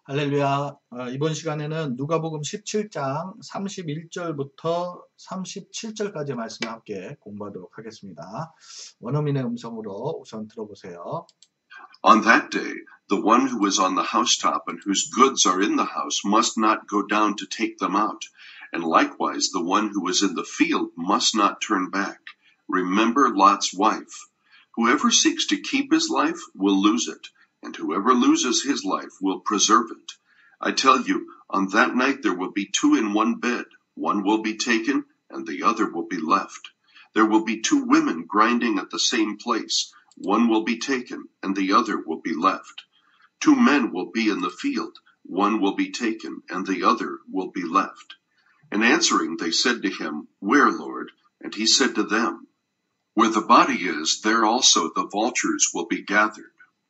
할렐루야. 이번 시간에는 누가복음 17장 31절부터 37절까지 말씀을 함께 공부하도록 하겠습니다. 원어민의 음성으로 우선 들어보세요. On that day, the one who is on the housetop and whose goods are in the house must not go down to take them out, and likewise the one who is in the field must not turn back. Remember Lot's wife. Whoever seeks to keep his life will lose it, and whoever loses his life will preserve it. I tell you, on that night there will be two in one bed. One will be taken, and the other will be left. There will be two women grinding at the same place. One will be taken, and the other will be left. Two men will be in the field. One will be taken, and the other will be left. And answering, they said to him, Where, Lord? And he said to them, Where the body is, there also the vultures will be gathered.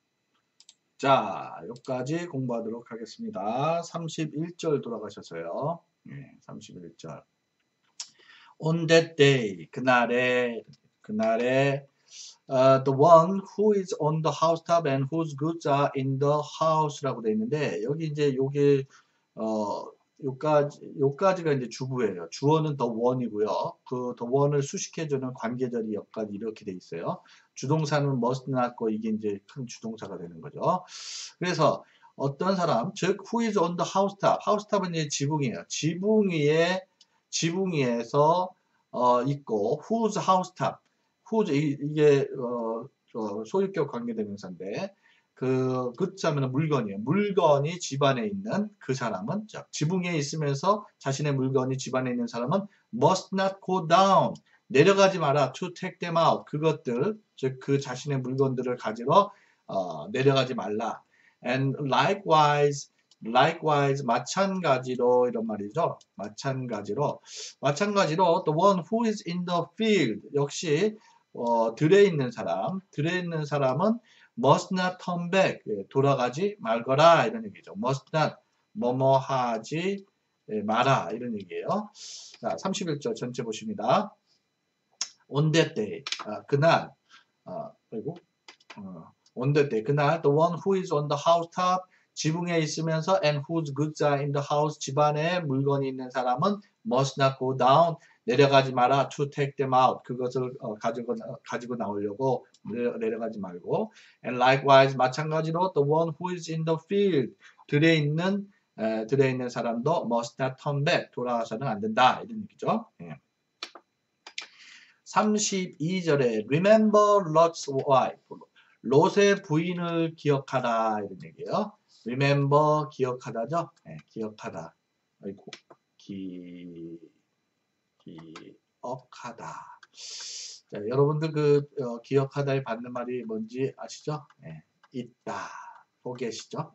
자, 여기까지 공부하도록 하겠습니다. 31절 돌아가셔서요. 31절. On that day, 그날에 the one who is on the housetop and whose goods are in the house라고 되어 있는데, 여기 이제 요게 요까지가 이제 주부예요. 주어는 the one이고요. 그 the one을 수식해주는 관계절이 여기까지 이렇게 돼 있어요. 주동사는 must not고 이게 이제 큰 주동사가 되는 거죠. 그래서 어떤 사람, 즉 who is on the housetop. housetop은 이제 지붕이에요. 지붕 위에서 있고 whose housetop. whose 이게 소유격 관계대명사인데 그 goods 하면 물건이에요. 물건이 집안에 있는 그 사람은 지붕에 있으면서 자신의 물건이 집안에 있는 사람은 must not go down. 내려가지 마라. to take them out. 그것들, 즉 그 자신의 물건들을 가지러 내려가지 말라. And likewise 마찬가지로 이런 말이죠. 마찬가지로 the one who is in the field 역시 들에 있는 사람은 must not turn back 돌아가지 말거라 이런 얘기죠. must not 뭐뭐 하지 마라 이런 얘기예요. 자, 31절 전체 보십니다. On that day 그날 on that day 그날 the one who is on the housetop 지붕에 있으면서 and whose goods are in the house 집안에 물건이 있는 사람은 must not go down 내려가지 마라 to take them out 그것을 가지고 나오려고 내려가지 말고 and likewise 마찬가지로 the one who is in the field 들에 있는 사람도 must not turn back 돌아가서는 안 된다 이런 얘기죠. 32절에 remember Lot's wife 롯의 부인을 기억하라 이런 얘기예요. remember 기억하다죠. 기억하다. 아이고 기억하다. 자, 여러분들 기억하다에 받는 말이 뭔지 아시죠? 있다. 포겟이죠?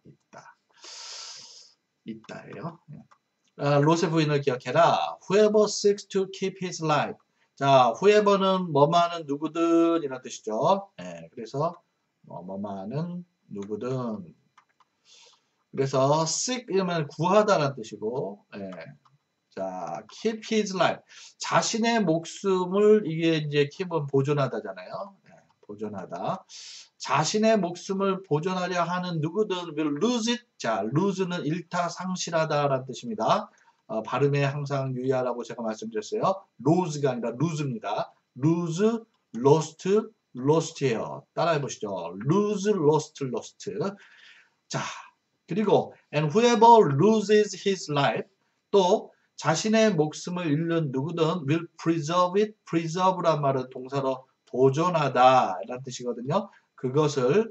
있다예요. 롯의 부인을 기억해라. Whoever seeks to keep his life. 자, whoever는 뭐뭐하는 누구든 이런 뜻이죠. 그래서 뭐뭐하는 누구든. 그래서 seek 이러면 구하다라는 뜻이고, 자, keep his life. 자신의 목숨을 이게 이제 keep은 보존하다잖아요. 보존하다. 자신의 목숨을 보존하려 하는 누구든 will lose it. 자, lose는 잃다, 상실하다라는 뜻입니다. 발음에 항상 유의하라고 제가 말씀드렸어요. lose가 아니라 lose입니다. lose, lost, lost예요. 따라해 보시죠. lose, lost. 자, 그리고 and whoever loses his life 또 자신의 목숨을 잃는 누구든 will preserve it. preserve란 말은 동사로 보존하다 라는 뜻이거든요. 그것을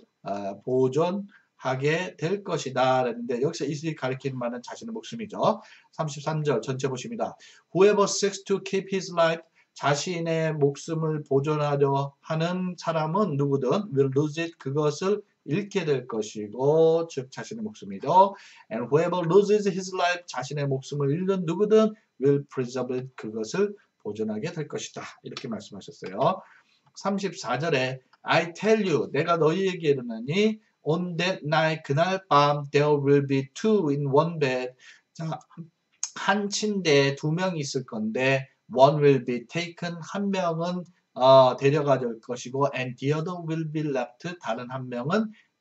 보존하게 될 것이다 라는데 여기서 이 가리키는 말은 자신의 목숨이죠. 33절 전체 보십니다. Whoever seeks to keep his life 자신의 목숨을 보존하려 하는 사람은 누구든 will lose it. 그것을 잃게 될 것이고 즉 자신의 목숨이죠. And whoever loses his life 자신의 목숨을 잃는 누구든 will preserve it. 그것을 보존하게 될 것이다. 이렇게 말씀하셨어요. 34절에 I tell you 내가 너희에게 이르노니 on that night 그날 밤 there will be two in one bed. 자, 한 침대에 두 명이 있을 건데 one will be taken 한 명은 데려가 될 것이고 and the other will be left 다른 한 명은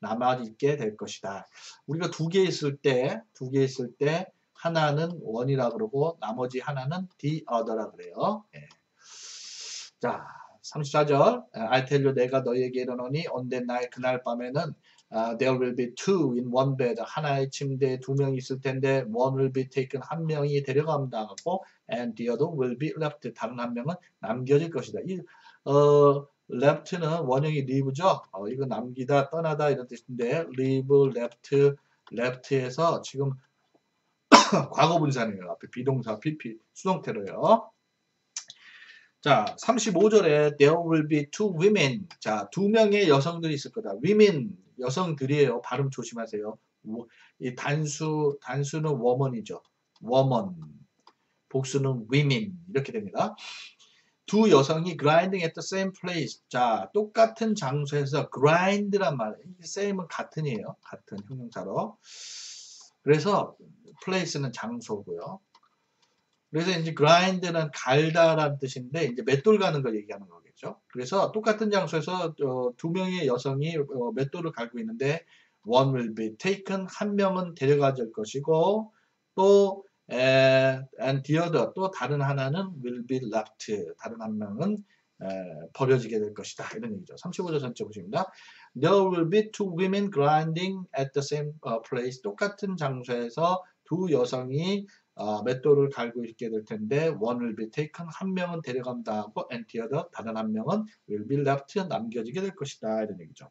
남아있게 될 것이다. 우리가 두 개 있을 때 하나는 one이라 그러고 나머지 하나는 the other라 그래요. 예. 자, 34절. I tell you 내가 너희에게 이르노니 on that night 그날 밤에는 there will be two in one bed. 하나의 침대에 두 명이 있을 텐데 one will be taken 한 명이 데려간다고 and the other will be left. 다른 한 명은 남겨질 것이다. 이 left는 원형이 leave죠. 이거 남기다 떠나다 이런 뜻인데 leave, left에서 지금 과거 분사네요. 앞에 비동사 PP 수동태로요. 자, 35절에 there will be two women. 자, 두 명의 여성들이 있을 거다. women, 여성들이에요. 발음 조심하세요. 이 단수는 woman이죠. woman. 복수는 women. 이렇게 됩니다. 두 여성이 grinding at the same place. 자, 똑같은 장소에서 grind란 말이에요. same은 같은이에요. 같은 형용사로. 그래서 place는 장소고요. 그래서 이제 grind는 갈다라는 뜻인데 이제 맷돌 가는 걸 얘기하는 거겠죠. 그래서 똑같은 장소에서 두 명의 여성이 맷돌을 갈고 있는데 one will be taken 한 명은 데려가질 것이고 또 and the other 또 다른 하나는 will be left 다른 한 명은 버려지게 될 것이다 이런 얘기죠. 35절 전체 보십니다. There will be two women grinding at the same place 똑같은 장소에서 두 여성이 맷돌을 갈고 있게 될 텐데 one will be taken 한 명은 데려간다 하고 and the other 다른 한 명은 will be left 남겨지게 될 것이다 이런 얘기죠.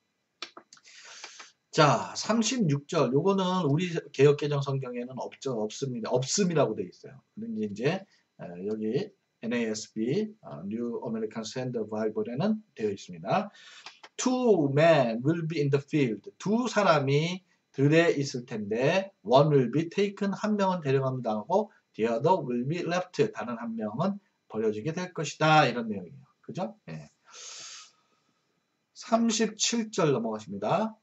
자 36절 요거는 우리 개역개정 성경에는 없습니다. 없음이라고 되어 있어요. 그런데 이제 여기 NASB New American Standard Bible에는 되어 있습니다. Two men will be in the field. 두 사람이 들에 있을 텐데 one will be taken 한 명은 데려갑니다 하고 the other will be left 다른 한 명은 버려지게 될 것이다 이런 내용이에요. 그죠? 네. 37절 넘어가십니다.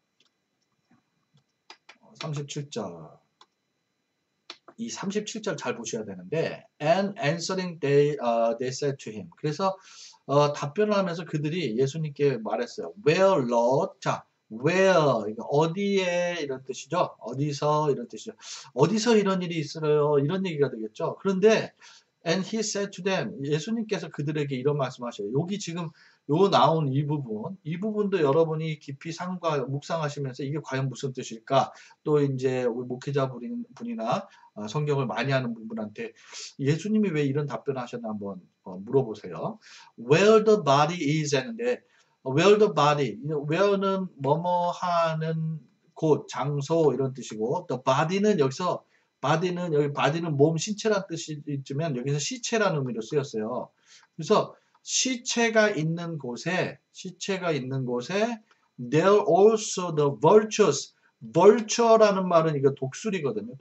37절 이 37절 잘 보셔야 되는데 and answering they said to him 그래서 답변을 하면서 그들이 예수님께 말했어요. Where Lord? 자 where 어디에 이런 뜻이죠. 어디서 이런 뜻이죠. 어디서 이런 일이 있어요. 이런 얘기가 되겠죠. 그런데 and he said to them 예수님께서 그들에게 이런 말씀하셔요. 여기 지금 요 나온 이 부분도 여러분이 깊이 묵상하시면서 이게 과연 무슨 뜻일까? 또 이제 우리 목회자분이나 성경을 많이 하는 분들한테 예수님이 왜 이런 답변을 하셨나 한번 물어보세요. Where the body is 하는데 where the body, where는 뭐뭐 하는 곳, 장소 이런 뜻이고 the body는 여기서 body는 몸, 신체란 뜻이 있지만 여기서 시체라는 의미로 쓰였어요. 그래서 시체가 있는 곳에 there also the vultures. vulture라는 말은 이거 독수리거든요.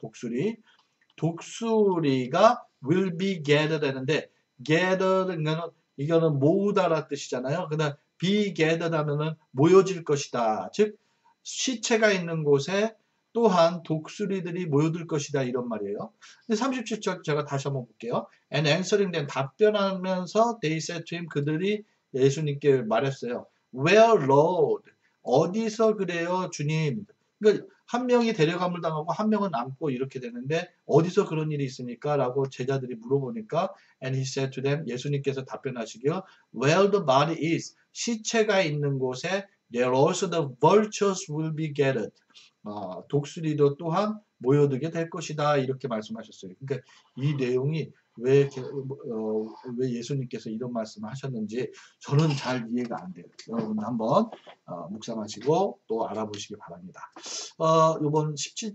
독수리가 will be gathered 하는데 gathered 이거는 모으다라는 뜻이잖아요. 그다음 be gathered 하면은 모여질 것이다. 즉 시체가 있는 곳에 또한 독수리들이 모여들 것이다 이런 말이에요. 37절 제가 다시 한번 볼게요. And answering them 답변하면서 they said to him 그들이 예수님께 말했어요. Where Lord? 어디서 그래요 주님? 그러니까 한 명이 데려감을 당하고 한 명은 남고 이렇게 되는데 어디서 그런 일이 있습니까? 라고 제자들이 물어보니까 and he said to them 예수님께서 답변하시기요. Where the body is 시체가 있는 곳에 there also the vultures will be gathered. 독수리도 또한 모여들게 될 것이다 이렇게 말씀하셨어요. 그러니까 이 내용이 왜 예수님께서 이런 말씀을 하셨는지 저는 잘 이해가 안 돼요. 여러분 한번 묵상하시고 또 알아보시기 바랍니다. 이번 17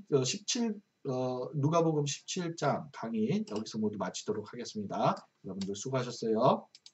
누가복음 17장 강의 여기서 모두 마치도록 하겠습니다. 여러분들 수고하셨어요.